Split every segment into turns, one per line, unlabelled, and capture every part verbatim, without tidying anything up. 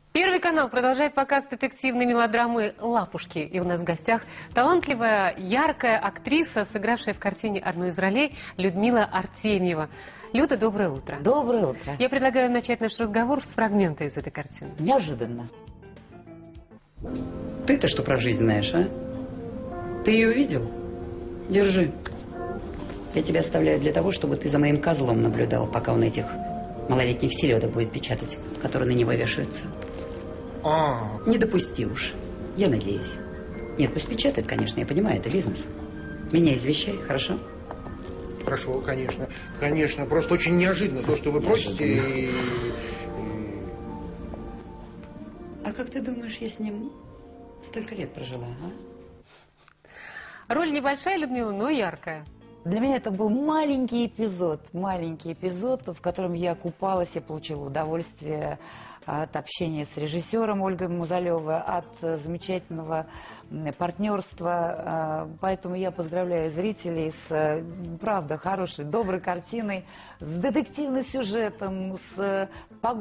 Первый канал продолжает показ детективной мелодрамы «Лапушки». И у нас в гостях талантливая, яркая актриса, сыгравшая в картине одну из ролей, Людмила Артемьева. Люда, доброе утро.
Доброе утро.
Я предлагаю начать наш разговор с фрагмента из этой картины.
Неожиданно.
Ты-то что про жизнь знаешь, а? Ты ее видел? Держи. Я тебя оставляю для того, чтобы ты за моим козлом наблюдал, пока он этих малолетних селедок будет печатать, которые на него вешаются.
А.
Не допусти уж. Я надеюсь. Нет, пусть печатает, конечно, я понимаю, это бизнес. Меня извещай, хорошо?
Хорошо, конечно. Конечно. Просто очень неожиданно то, что вы просите. И...
А как ты думаешь, я с ним столько лет прожила, а?
Роль небольшая, Людмила, но яркая.
Для меня это был маленький эпизод, маленький эпизод, в котором я купалась, я получила удовольствие от общения с режиссером Ольгой Музалевой, от замечательного партнерства. Поэтому я поздравляю зрителей с, правда, хорошей, доброй картиной, с детективным сюжетом, с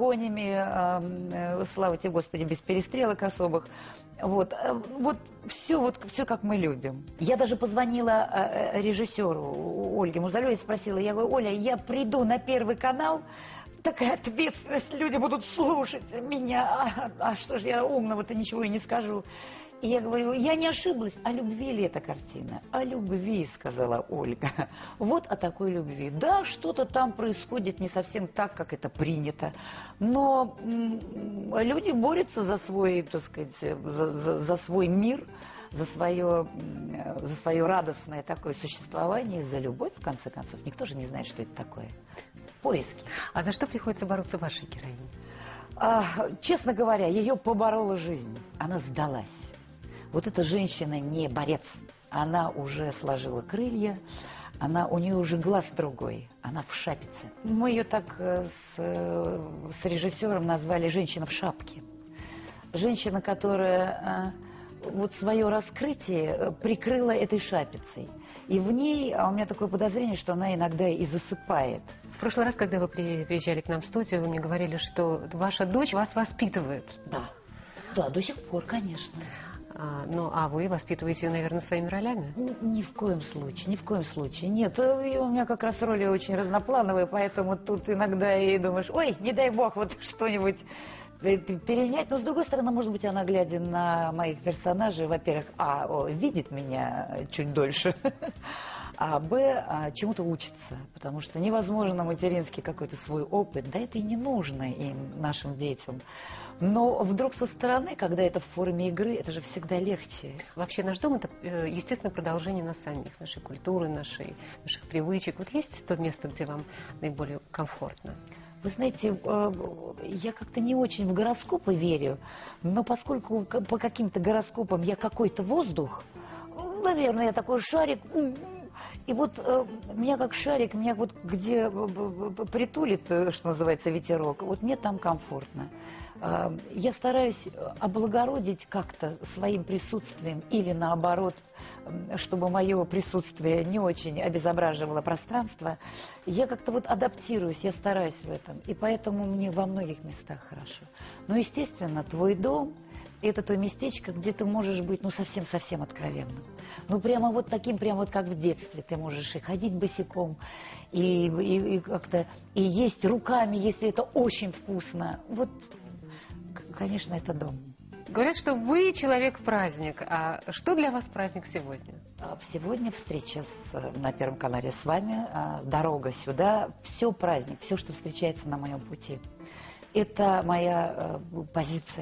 погонями, слава тебе, Господи, без перестрелок особых. Вот, вот все, вот все, как мы любим. Я даже позвонила режиссеру Ольге Музалевой и спросила, я говорю: Оля, я приду на Первый канал, такая ответственность, люди будут слушать меня, а, а что ж я умного-то ничего и не скажу. И я говорю, я не ошиблась, о любви ли эта картина? О любви, сказала Ольга. Вот о такой любви. Да, что-то там происходит не совсем так, как это принято, но люди борются за свой, так сказать, за, за, за свой мир, за свое, за свое радостное такое существование, за любовь, в конце концов. Никто же не знает, что это такое. Поиски.
А за что приходится бороться вашей героине?
А, честно говоря, ее поборола жизнь. Она сдалась. Вот эта женщина не борец. Она уже сложила крылья, она, у нее уже глаз другой, она в шапице. Мы ее так с, с режиссером назвали «женщина в шапке». Женщина, которая вот свое раскрытие прикрыла этой шапицей. И в ней, а у меня такое подозрение, что она иногда и засыпает.
В прошлый раз, когда вы приезжали к нам в студию, вы мне говорили, что ваша дочь вас воспитывает.
Да, да, до сих пор, конечно.
А, ну, а вы воспитываете ее, наверное, своими ролями?
Ни в коем случае, ни в коем случае. Нет, и у меня как раз роли очень разноплановые, поэтому тут иногда и думаешь, ой, не дай бог, вот что-нибудь перенять. Но, с другой стороны, может быть, она, глядя на моих персонажей, во-первых, а, о, видит меня чуть дольше, а б, чему-то учится, потому что невозможно материнский какой-то свой опыт, да это и не нужно им, нашим детям. Но вдруг со стороны, когда это в форме игры, это же всегда легче.
Вообще наш дом — это, естественно, продолжение нас самих, нашей культуры, нашей, наших привычек. Вот есть то место, где вам наиболее комфортно?
Вы знаете, я как-то не очень в гороскопы верю, но поскольку по каким-то гороскопам я какой-то воздух, наверное, я такой шарик. И вот э, меня как шарик, меня вот где притулит, что называется, ветерок, вот мне там комфортно. Э, я стараюсь облагородить как-то своим присутствием или наоборот, чтобы мое присутствие не очень обезображивало пространство. Я как-то вот адаптируюсь, я стараюсь в этом. И поэтому мне во многих местах хорошо. Но, естественно, твой дом — это то местечко, где ты можешь быть, ну, совсем-совсем откровенным. Ну, прямо вот таким, прямо вот как в детстве. Ты можешь и ходить босиком, и, и, и как-то, и есть руками, если это очень вкусно. Вот, конечно, это дом.
Говорят, что вы человек-праздник. А что для вас праздник сегодня?
Сегодня встреча с, на Первом канале с вами, дорога сюда, все праздник, все, что встречается на моем пути. Это моя позиция.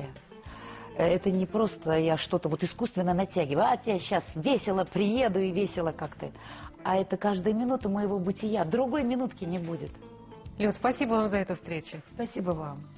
Это не просто я что-то вот искусственно натягиваю, а я сейчас весело приеду и весело как-то. А это каждая минута моего бытия. Другой минутки не будет.
Люд, спасибо вам за эту встречу.
Спасибо вам.